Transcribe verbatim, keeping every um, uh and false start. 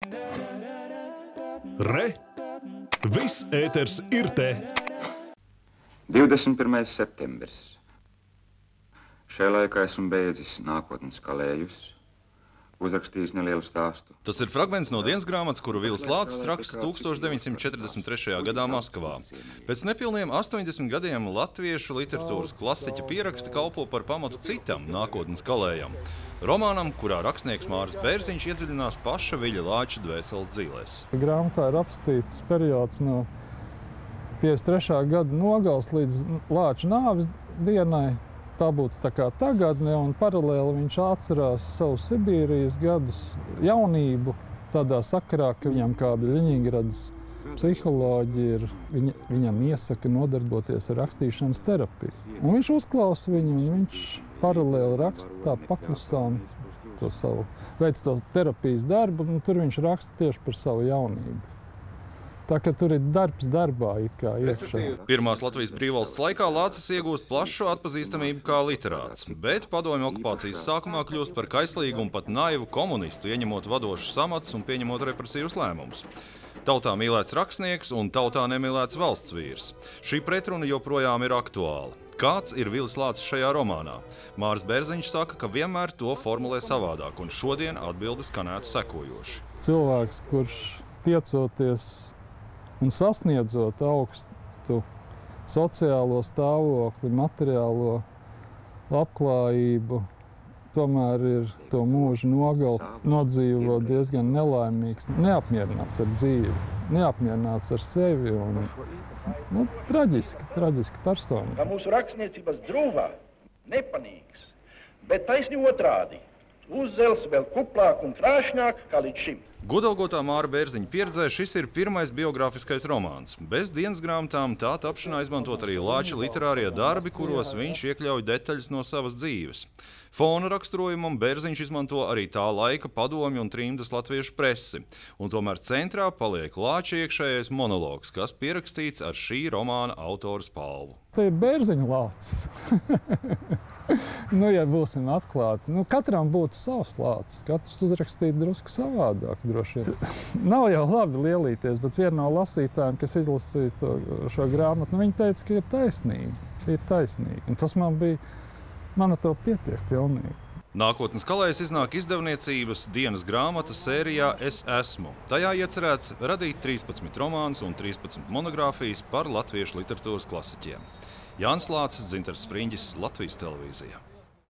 Re! Viss ēters ir te! divdesmit pirmais septembris. Šajā laikā esmu beidzis nākotnes kalējus, uzrakstījis nelielu stāstu. Tas ir fragments no dienas grāmatas, kuru Vils Lācis raksta tūkstoš deviņsimt četrdesmit trešajā gadā Maskavā. Pēc nepilniem astoņdesmit gadiem latviešu literatūras klasiķa pieraksti kalpo par pamatu citam nākotnes kalējam. Romānam, kurā rakstnieks Māris Bērziņš iedziļinās paša Viļa Lāča dvēseles dzīvēs. Grāmatā ir apstīts periods no piecdesmit trešā gada nogales līdz Lāča nāves dienai. Tā būtu tā kā tagadne, un paralēli viņš atcerās savu Sibīrijas gadus, jaunību, tādā sakarā, ka viņam kāda Ļeņingradas psiholoģija ir, viņa, viņam iesaka nodarboties ar rakstīšanas terapiju. Un viņš uzklausa viņu, un viņš paralēli raksta tā paklusām to savu, veic to terapijas darbu, un tur viņš raksta tieši par savu jaunību. Tā ka tur ir darbs darbā it kā iekšā. Pirmās Latvijas brīvvalsts laikā Lācis iegūst plašu atpazīstamību kā literāts, bet padomju okupācijas sākumā kļūst par kaislīgu un pat naivu komunistu, ieņemot vadošus amatus un pieņemot represīvus lēmumus. Tautā mīlēts rakstnieks un tautā nemīlēts valsts vīrs. Šī pretruna joprojām ir aktuāla. Kāds ir Vilis Lācis šajā romānā? Māris Bērziņš saka, ka vienmēr to formulē savādāk, un šodien atbildi skanētu sekojoši. Cilvēks, kurš tiecoties un sasniedzot augstu sociālo stāvokli, materiālo labklājību, tomēr ir to mūžu nogali nodzīvo diezgan nelaimīgs, neapmierināts ar dzīvi, neapmierināts ar sevi un nu, traģiski, traģiski persona. Kā mūsu rakstniecības drūvā, nepanīgs, bet taisni otrādi, uzzels vēl kuplāk un krāšņāk kā līdz šim. Godalgotā Māra Bērziņa pieredzē šis ir pirmais biogrāfiskais romāns. Bez dienas grāmatām tā tapšanā izmantot arī Lāča literārie darbi, kuros viņš iekļauj detaļas no savas dzīves. Fona raksturojumam Bērziņš izmanto arī tā laika padomju un trimdas latviešu presi. Un tomēr centrā paliek Lāča iekšējais monologs, kas pierakstīts ar šī romāna autora spalvu. Tā ir Bērziņa Lācis. Nu, ja būsim atklāti, nu, katram būtu savs Lācis, katrs uzrakstīt drusku savādāk, droši vien. Nav jau labi lielīties, bet viena no lasītājiem, kas izlasīja to, šo grāmatu, nu, viņa teica, ka ir taisnīgi, ka ir taisnīgi. Un tas man bija, man ar to pietiek pilnīgi. Nākotnes kalējs iznāk izdevniecības dienas grāmatas sērijā Es esmu. Tajā iecerēts radīt trīspadsmit romānus un trīspadsmit monogrāfijas par latviešu literatūras klasiķiem. Jānis Lācis, Dzintars Spriņģis, Latvijas televīzija.